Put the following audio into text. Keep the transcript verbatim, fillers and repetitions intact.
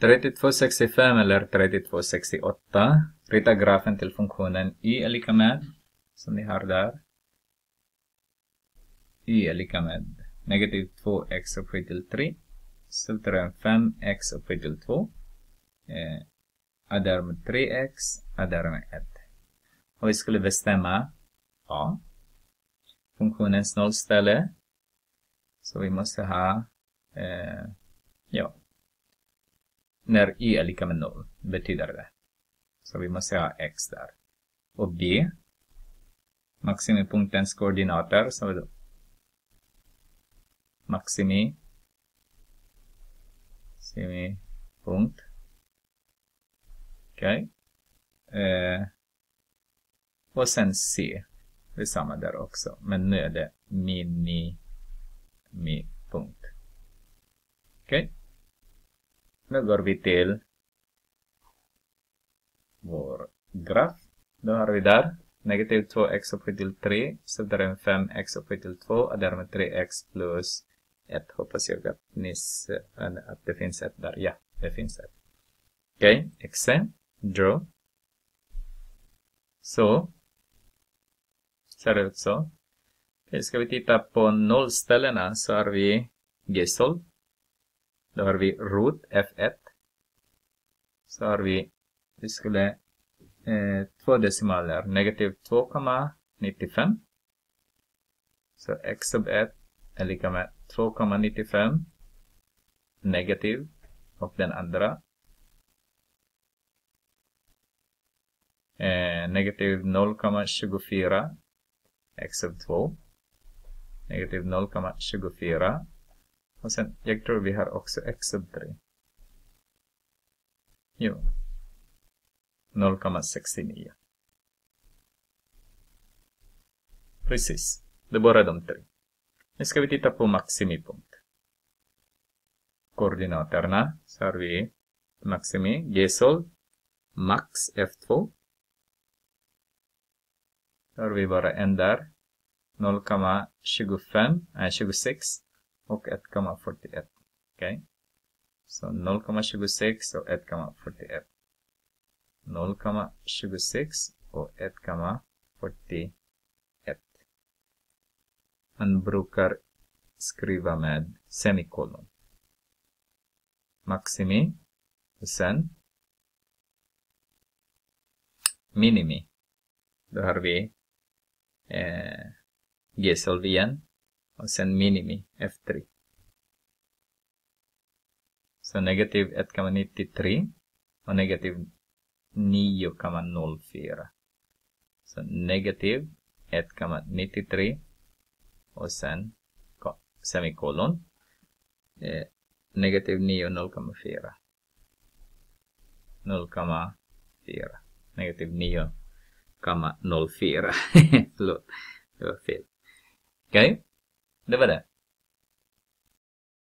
trettiotvå sextiofem eller trettiotvå sextioåtta. Rita grafen till funktionen y är lika med, som ni har där. Y är lika med negativ två x upphöjt till tre. Sultaren fem x upphöjt till två. Eh, addar med tre x, addar med ett. Och vi skulle bestämma a. Funktionens nollställe. Så vi måste ha eh, ja. När y är lika med noll betyder det. Så vi måste ha x där. Och b. Maximipunktens koordinater. Så då. Maximi. Maximi punkt. Okej. Okay. Eh, och sen c. Det är samma där också. Men nu är det mini. Mi punkt. Okej. Okay. Nu går vi till vår graf. Då har vi där negativ två x upphöjt till tre. Så där är fem x upphöjt till två. Och därmed tre x plus ett. Hoppas jag att, ni, att det finns ett där. Ja, det finns ett. Okej, okay. Exe. Draw. Så. Ser det ut så. Okay, ska vi titta på nollställena så har vi G-solv. Då har vi root F ett. Så har vi, vi skulle eh, två decimaler, negativ två komma nittiofem. Så x sub ett är lika med två komma nittiofem negativ och den andra eh, negativ noll komma tjugofyra x sub två. Negativ noll komma tjugofyra. Och sen, jag tror vi har också x sub tre. Jo. noll komma sextionio. Precis. Det är bara de tre. Nu ska vi titta på maximipunkt. Koordinaterna. Så har vi maximi, G-solv, max F två. Så har vi bara en där. noll komma tjugofem, äh, tjugosex och ett komma fyrtioett. Okej. Okay. Så noll komma tjugosex och ett komma fyrtioett. noll komma tjugosex och ett komma fyrtioett. Man brukar skriva med semikolon. Maximi. Och sen minimi. Då har vi eh, G-solv igen. Och sen minimi F tre. Så negativ ett komma nittiotre och negativ nio komma noll fyra. Så negativ ett komma nittiotre och sen semikolon. Eh, negativ nio noll komma fyra. noll komma fyra. Negativ nio komma noll fyra. Förlåt, det var fel. Okej, okay. Det var det.